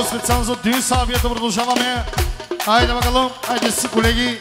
много специално за Дюн Сабията продължаваме. Хайде, макалом, хайде си, колеги.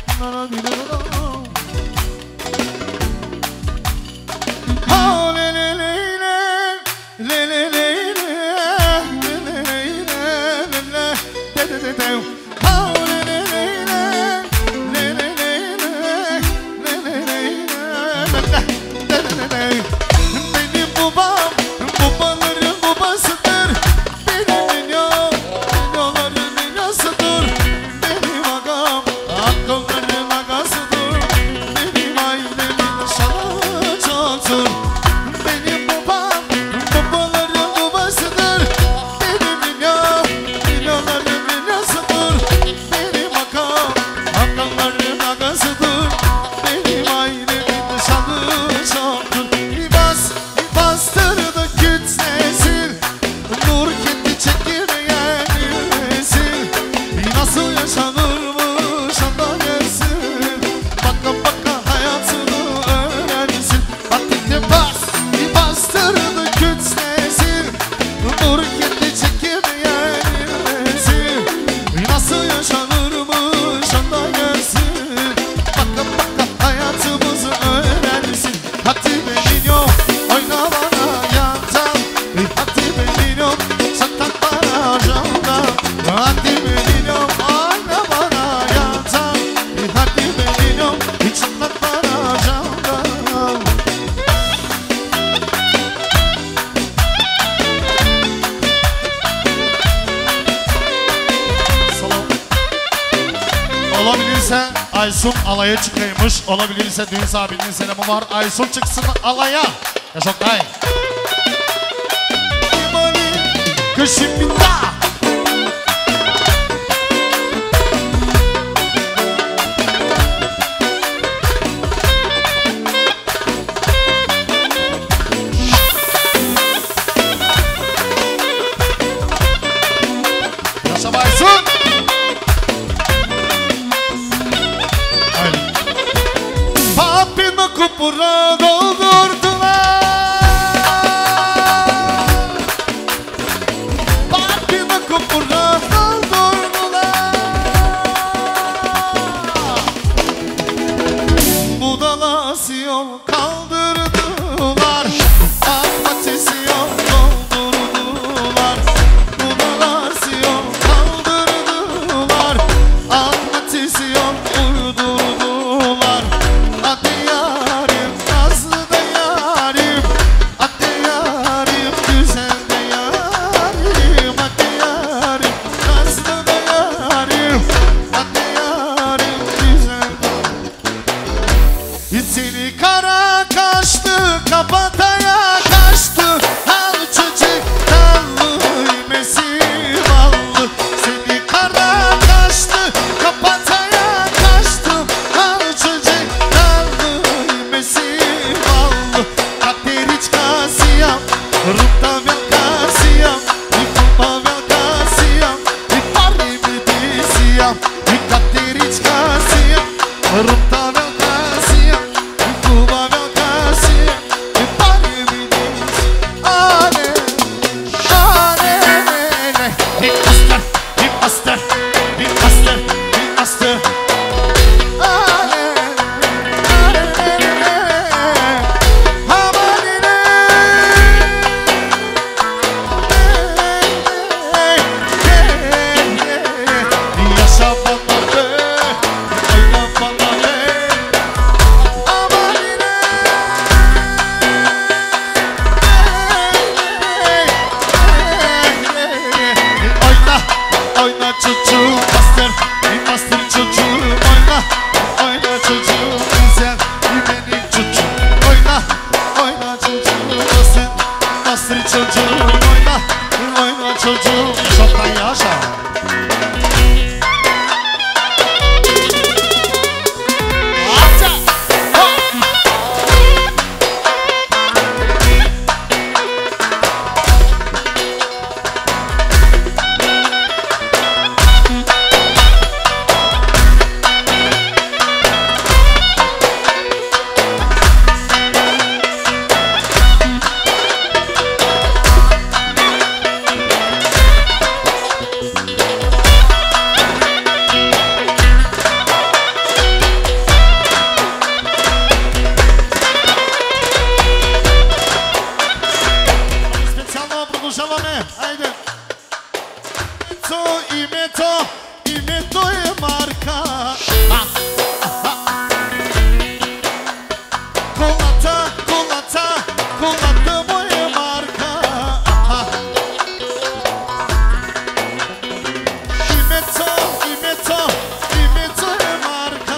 Aysun alaya çıkaymış. Olabilirse Dün abinin selamı var. Aysun çıksın alaya. Ya çok day. Kışın bitta. Yaşa Aysun. Kupura doldurdular. Parkına kupura doldurdular. Budalasyon kaldırdılar. Ateşyon doldurdular. Budalasyon kaldırdılar. Ateşyon uydurdular. Kapataya kaçtı, al çocuk dallı imesi ballı. Seni kara kaçtı, kapataya kaçtı, al çocuk dallı imesi ballı. Kateriçka siyam, rupta velka siyam, ipupa velka siyam, ipari midi siyam. Kateriçka siyam, rupta velka siyam, ipupa velka siyam. Името е марка. Колата му е марка. Името е марка.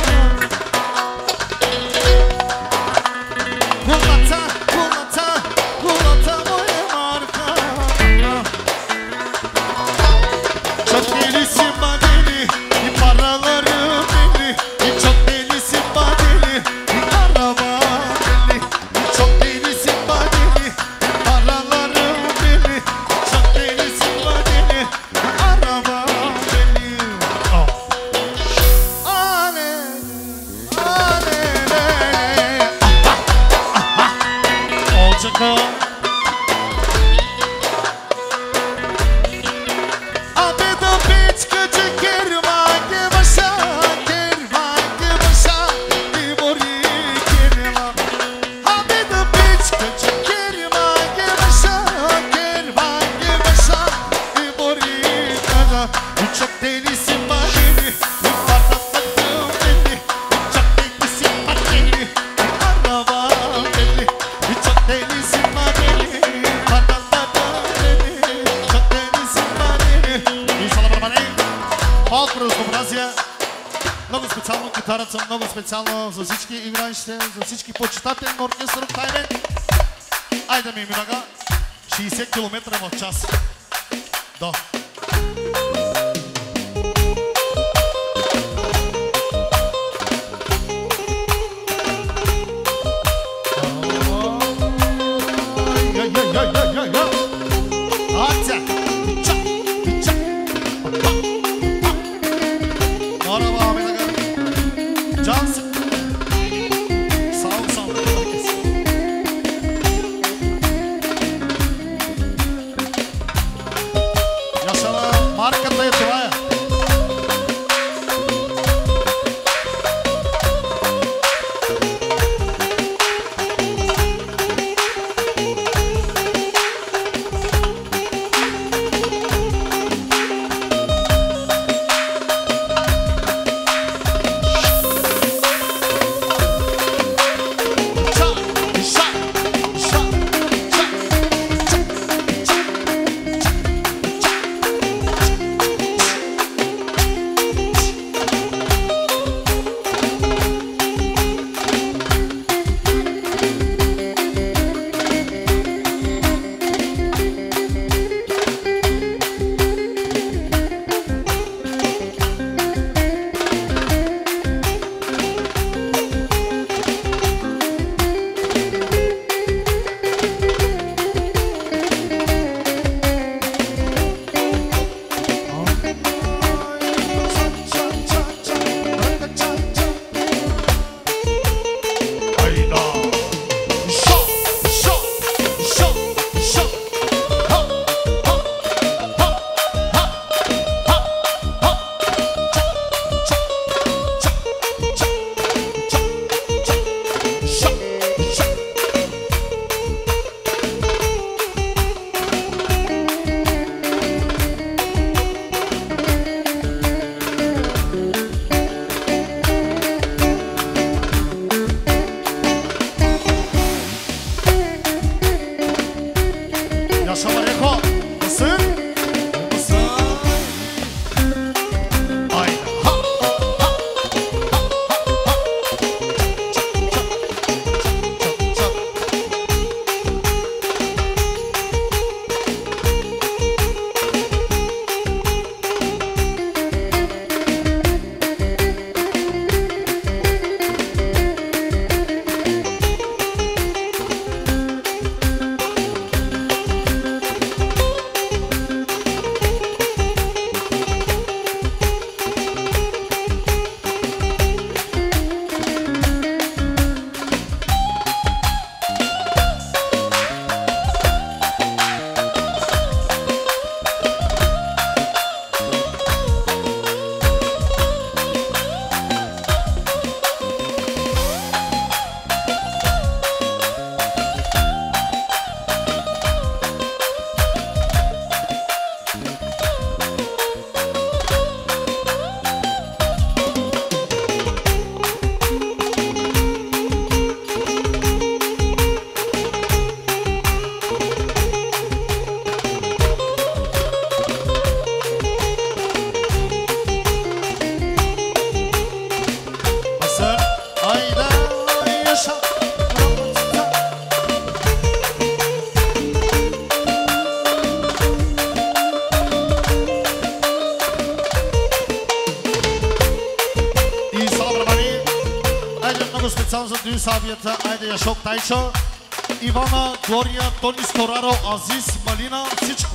Колата му е марка. Çok delisi badeli, paraları belli. Çok delisi badeli, araba belli. Çok delisi badeli, paraları belli. Çok delisi badeli, araba belli. Olacak o. Много специално за всички играещи, за всички почитатели на оркестър Таймен. Айде ми минага 60 км в час. До. Марката е това е. за две събития. Айде, Яшок Тайчо, Ивана, Глория, Тони Стораро, Азис, Малина, всичко.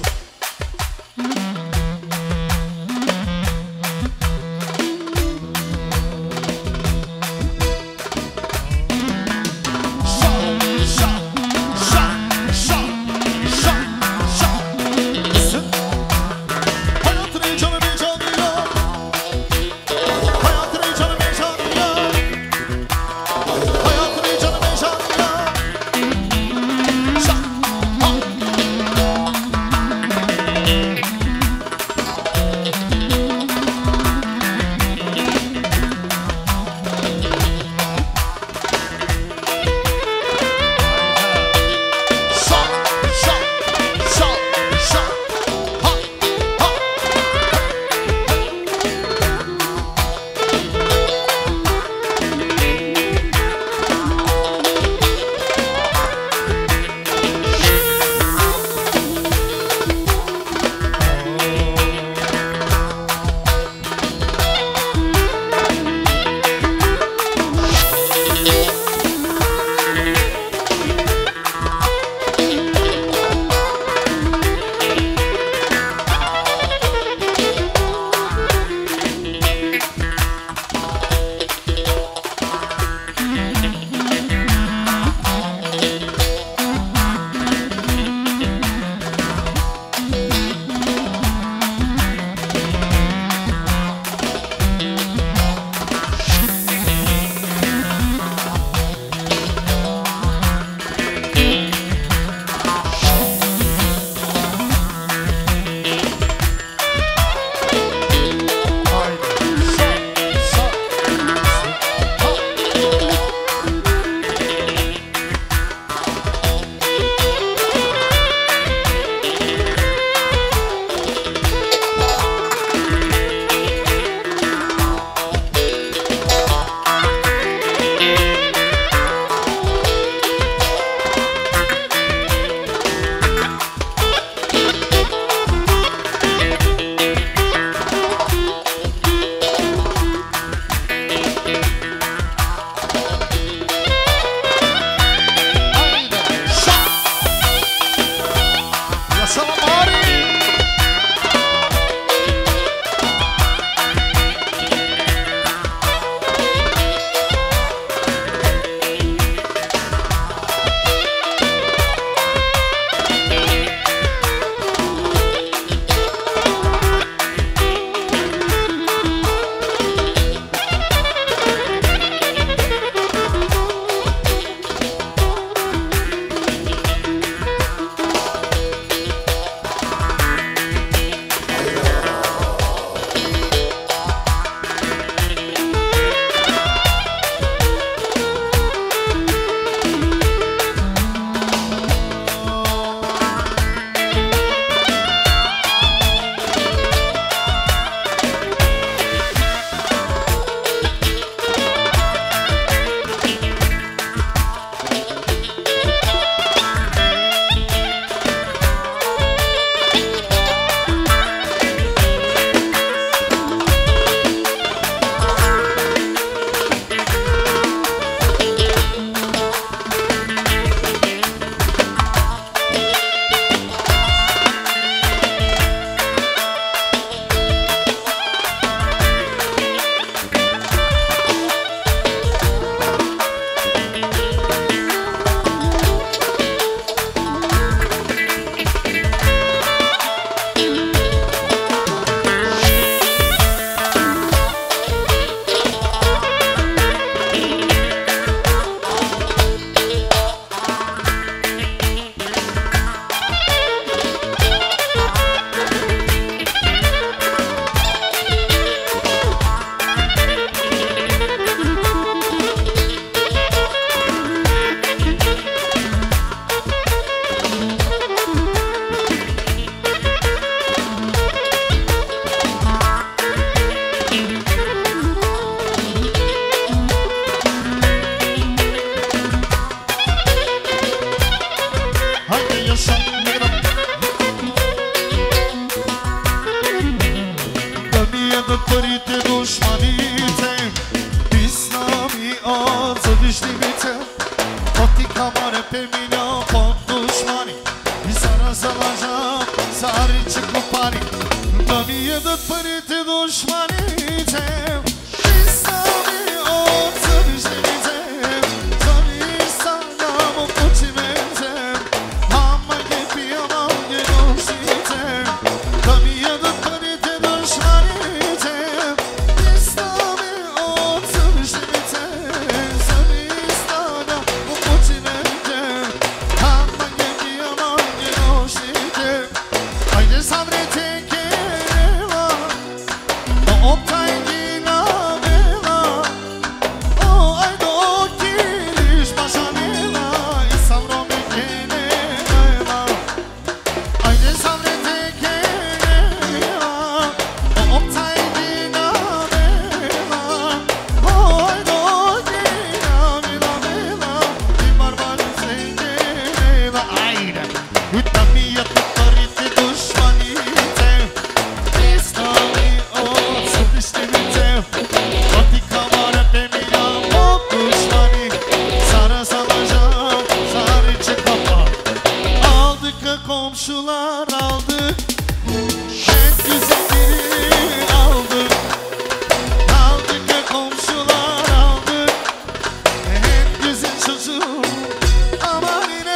Părite dușmanite, Islami ață viști меня под душмани. И сара салажа, сариче купани. Да ми едат парите душманите. И сами от себе ще ми взем. Сами само почи ме взем. Ама ги пия, ама ги носите. Да ми едат парите душманите. И сами от себе ще ми взем. Сами само почи ме взем. Ама ги пия, ама ги носите. Айде саврете кела. Оптай ги навела. О, айде окилиш башанела. И савроме кенела. Айде саврете кела. Оптай ги навела. О, айде окинавела. И барбари се кенела. Айде. Утамият парите душманите. Истани от съдищевите. Оти камарате меня под душмани. Сара салажа, сариче капа. Aldık komşular aldık. En güzelleri aldık. Aldık komşular aldık. En güzel çocuğu. Aman yine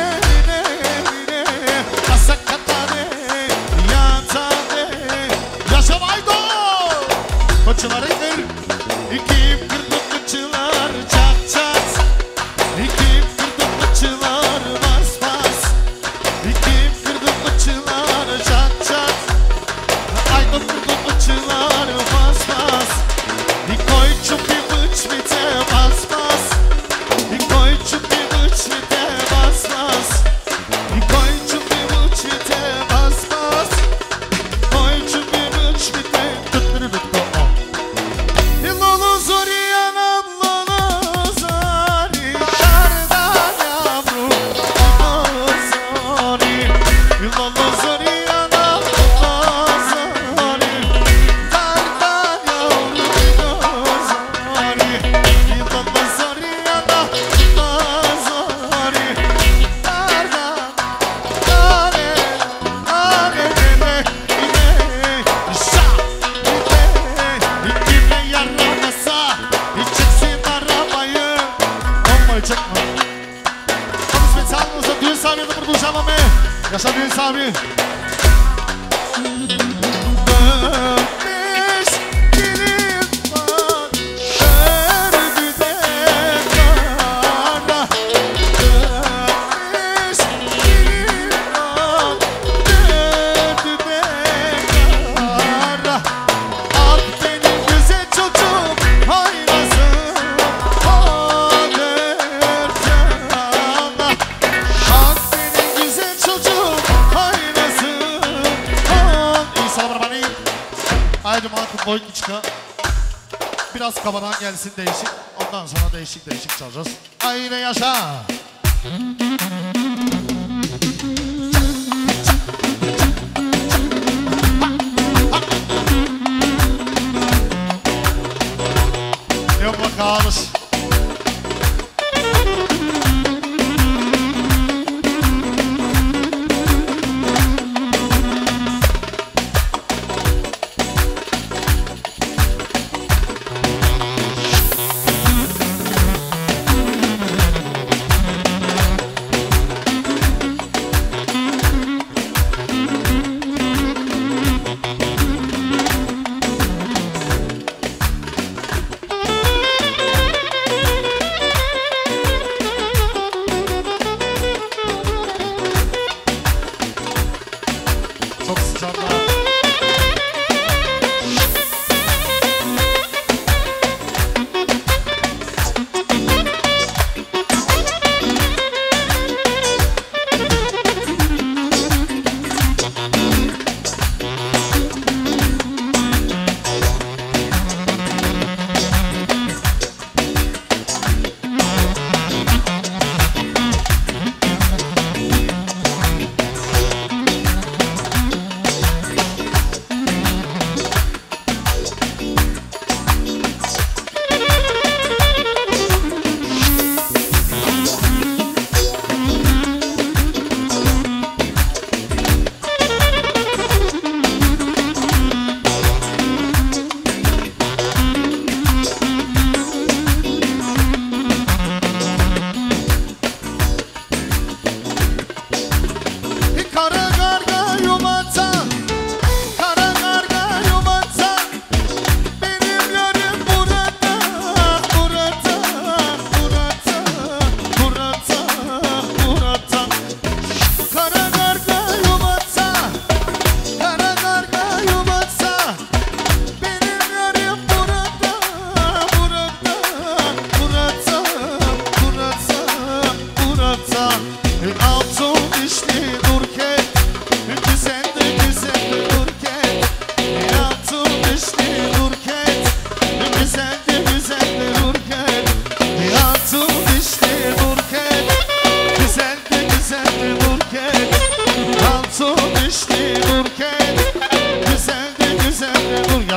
asakatane yatane. Yaşa vaydo. Koçuları kır. İki kırdı koçular çat çat. İki kırdı koçular bas bas. İki kırdı koçular çat çat. Aydo kırdı koçular bas bas. İkoy çupi bıçmite bas bas. İkoy çupi bıçmite bas bas. İkoy çupi bıçmite bas bas. İkoy çupi bıçmite tutları tuttu o. Lolo zori anam lolo zori. Kardan yavrum lolo zori. Lolo zori anam lolo zori. Kardan yavrum lolo zori. Lolo zori anam lolo zori. Kardan are are ne şa İkime yaramasa İçeksin arabayı Olmayı çekme Onu spesialno za düğün sahibi da продължаваме Yaşa düğün sahibi Dönmüş gelin bak Örgüde kara Dönmüş gelin bak Örgüde kara Ak benim güzel çocuğum hayrasın O dört yana Ak benim güzel çocuğum hayrasın İyi sana bana iyi Haydi Markut Boykiçka Biraz kabadan gelsin değişik Ondan sonra değişik çalacağız Aynen yaşa Yok bakalım.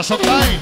Yaşoktay.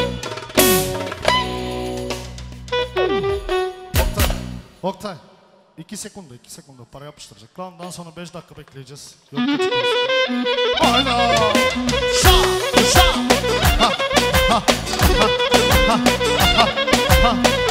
Oktay. 2 sekunda para yapıştıracak. Ondan sonra 5 dakika bekleyeceğiz. Yok kaçıracağız. Hayda! Şa! Şa! Ha! Ha! Ha! Ha! Ha! Ha!